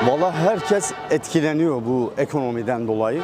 Vallahi herkes etkileniyor bu ekonomiden dolayı.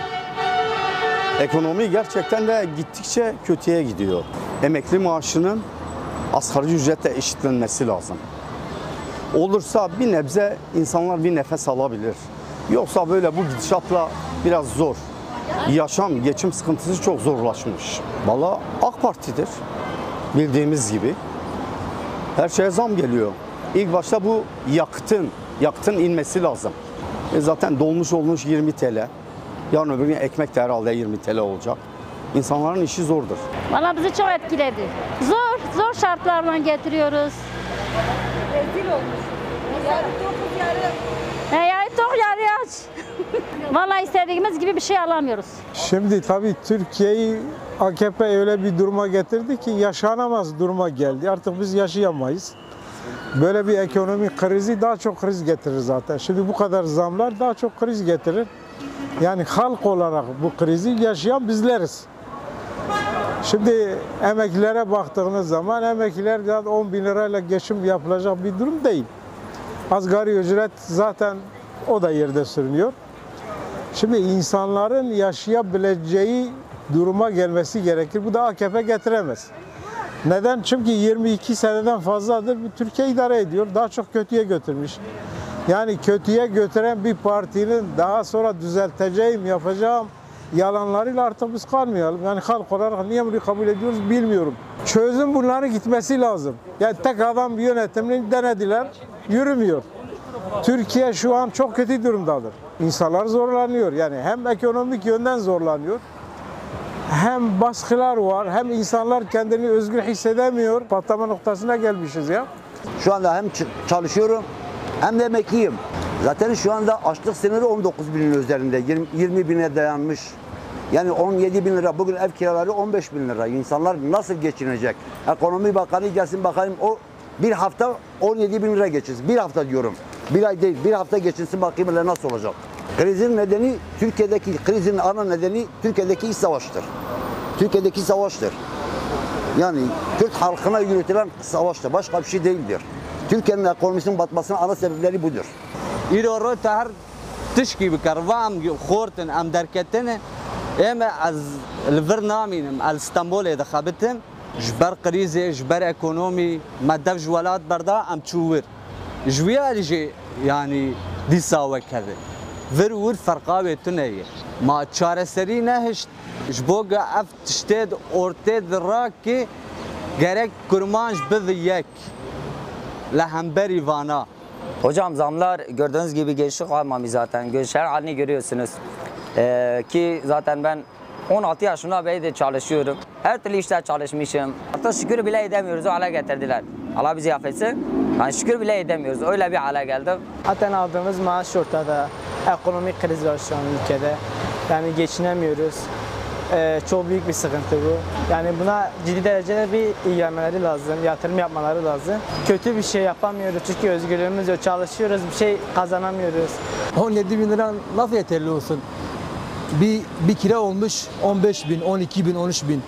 Ekonomi gerçekten de gittikçe kötüye gidiyor. Emekli maaşının asgari ücretle eşitlenmesi lazım. Olursa bir nebze insanlar bir nefes alabilir. Yoksa böyle bu gidişatla biraz zor. Yaşam, geçim sıkıntısı çok zorlaşmış. Vallahi AK Parti'dir. Bildiğimiz gibi. Her şeye zam geliyor. İlk başta bu yakıtın inmesi lazım. Zaten dolmuş olmuş 20 TL. Yarın öbür gün ekmek de herhalde 20 TL olacak. İnsanların işi zordur. Valla bizi çok etkiledi. Zor şartlarla getiriyoruz. Rezil olmuş. Yarı topuz yarı. Yarı tok yarı aç. Valla istediğimiz gibi bir şey alamıyoruz. Şimdi tabii Türkiye'yi AKP öyle bir duruma getirdi ki yaşanamaz duruma geldi. Artık biz yaşayamayız. Böyle bir ekonomik krizi daha çok kriz getirir zaten. Şimdi bu kadar zamlar daha çok kriz getirir. Yani halk olarak bu krizi yaşayan bizleriz. Şimdi emeklilere baktığınız zaman emekliler 10 bin lirayla geçim yapılacak bir durum değil. Asgari ücret zaten o da yerde sürünüyor. Şimdi insanların yaşayabileceği duruma gelmesi gerekir. Bu da AKP getiremez. Neden? Çünkü 22 seneden fazladır Türkiye idare ediyor. Daha çok kötüye götürmüş. Yani kötüye götüren bir partinin daha sonra düzelteceğim, yapacağım yalanlarıyla artık biz kalmayalım. Yani halk olarak niye bunu kabul ediyoruz bilmiyorum. Çözüm bunların gitmesi lazım. Yani tek adam bir yönetimini denediler, yürümüyor. Türkiye şu an çok kötü durumdadır. İnsanlar zorlanıyor. Yani hem ekonomik yönden zorlanıyor, hem baskılar var, hem insanlar kendini özgür hissedemiyor. Patlama noktasına gelmişiz ya. Şu anda hem çalışıyorum hem de emekliyim. Zaten şu anda açlık sınırı 19 binin üzerinde, 20 bine dayanmış. Yani 17 bin lira, bugün ev kiraları 15 bin lira. İnsanlar nasıl geçinecek? Ekonomi Bakanı gelsin bakalım, o bir hafta 17 bin lira geçirsin. Bir hafta diyorum, bir ay değil, bir hafta geçirsin bakayım nasıl olacak? Krizin nedeni, Türkiye'deki krizin ana nedeni Türkiye'deki iç savaştır. Türkiye'deki savaştır. Yani Kürt halkına yürütülen savaştır, başka bir şey değildir. Türkiye'nin ekonomisinin batmasının ana sebepleri budur. İro her tişki bir karvam khorten am derketin em az Lvernamim al İstanbul'e dakhabetim jber krize jber ekonomi maddev jwalat berda am çuvir jwiyalji yani disa vekade ver farqa tuneye ma çareseri nehiş jboga af tişted orted raki gerek kurmanj bidiyek lahemberi vana. Hocam zamlar gördüğünüz gibi gençlik almamış zaten. Gençler halini görüyorsunuz. Ki zaten ben 16 yaşında beri de çalışıyorum. Her türlü işte çalışmışım. Hatta şükür bile edemiyoruz, o hale getirdiler. Allah bizi affetsin. Yani şükür bile edemiyoruz. Öyle bir hale geldik. Zaten aldığımız maaş ortada. Ekonomik kriz var şu an ülkede. Yani geçinemiyoruz. Çok büyük bir sıkıntı bu. Yani buna ciddi derecede bir ilgilenmeleri lazım, yatırım yapmaları lazım. Kötü bir şey yapamıyoruz çünkü özgürlüğümüz yok, çalışıyoruz, bir şey kazanamıyoruz. 17 bin lira nasıl yeterli olsun? Bir kira olmuş 15 bin, 12 bin, 13 bin.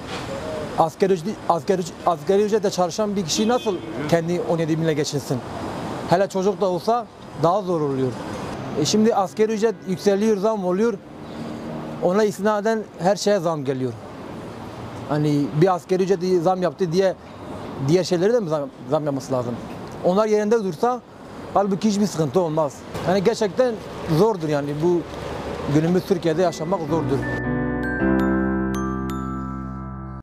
Asgari ücretle çalışan bir kişi nasıl kendi 17 bin lira geçinsin? Hele çocuk da olsa daha zor oluyor. Şimdi asgari ücret yükseliyor, zam oluyor. Ona istinaden her şeye zam geliyor. Hani bir asgari ücret zam yaptı diye diğer şeyleri de mi zam yapması lazım? Onlar yerinde dursa halbuki hiçbir sıkıntı olmaz. Yani gerçekten zordur yani bu günümüz Türkiye'de yaşamak zordur.